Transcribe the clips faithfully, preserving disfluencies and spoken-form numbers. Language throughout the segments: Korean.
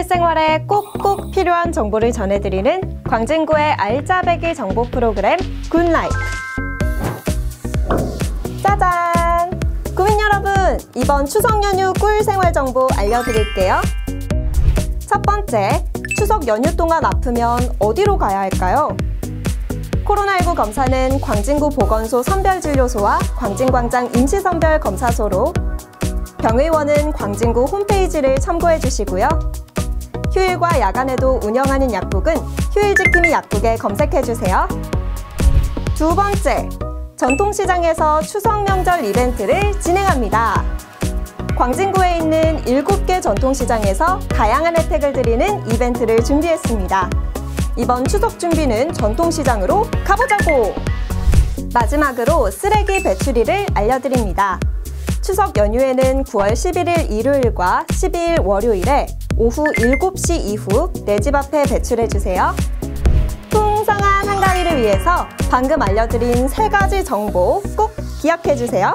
일상생활에 꼭꼭 필요한 정보를 전해드리는 광진구의 알짜배기 정보 프로그램 굿라이프. 짜잔! 구민 여러분, 이번 추석 연휴 꿀 생활 정보 알려드릴게요. 첫 번째, 추석 연휴 동안 아프면 어디로 가야 할까요? 코로나십구 검사는 광진구 보건소 선별진료소와 광진광장 임시선별검사소로, 병의원은 광진구 홈페이지를 참고해 주시고요. 휴일과 야간에도 운영하는 약국은 휴일지킴이 약국에 검색해 주세요. 두 번째, 전통시장에서 추석 명절 이벤트를 진행합니다. 광진구에 있는 일곱 개 전통시장에서 다양한 혜택을 드리는 이벤트를 준비했습니다. 이번 추석 준비는 전통시장으로 가보자고! 마지막으로 쓰레기 배출일을 알려드립니다. 추석 연휴에는 구월 십일일 일요일과 십이일 월요일에 오후 일곱 시 이후 내 집 앞에 배출해주세요. 풍성한 한가위를 위해서 방금 알려드린 세 가지 정보 꼭 기억해주세요.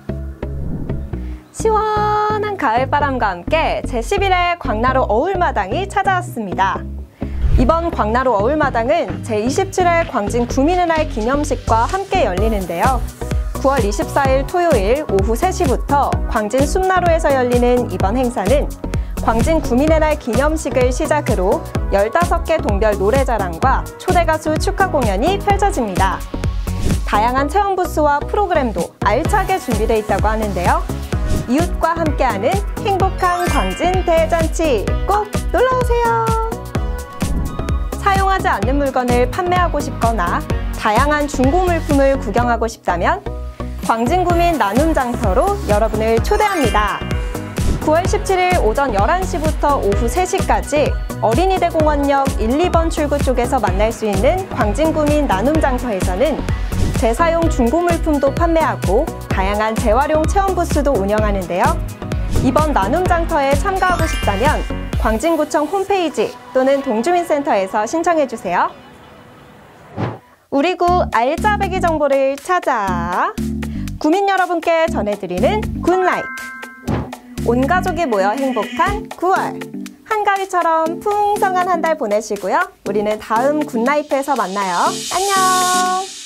시원한 가을바람과 함께 제십일 회 광나루 어울마당이 찾아왔습니다. 이번 광나루 어울마당은 제이십칠 회 광진 구민의 날 기념식과 함께 열리는데요. 구월 이십사일 토요일 오후 세 시부터 광진 숲나루에서 열리는 이번 행사는 광진 구민의 날 기념식을 시작으로 열다섯 개 동별 노래자랑과 초대 가수 축하 공연이 펼쳐집니다. 다양한 체험 부스와 프로그램도 알차게 준비되어 있다고 하는데요. 이웃과 함께하는 행복한 광진 대잔치 꼭 놀러오세요! 사용하지 않는 물건을 판매하고 싶거나 다양한 중고 물품을 구경하고 싶다면 광진구민 나눔장터로 여러분을 초대합니다. 구월 십칠일 오전 열한 시부터 오후 세 시까지 어린이대공원역 일, 이 번 출구 쪽에서 만날 수 있는 광진구민 나눔장터에서는 재사용 중고 물품도 판매하고 다양한 재활용 체험 부스도 운영하는데요. 이번 나눔장터에 참가하고 싶다면 광진구청 홈페이지 또는 동주민센터에서 신청해주세요. 우리 구 알짜배기 정보를 찾아 구민 여러분께 전해드리는 굿라이프. 온 가족이 모여 행복한 구월. 한가위처럼 풍성한 한 달 보내시고요. 우리는 다음 굿라이프에서 만나요. 안녕!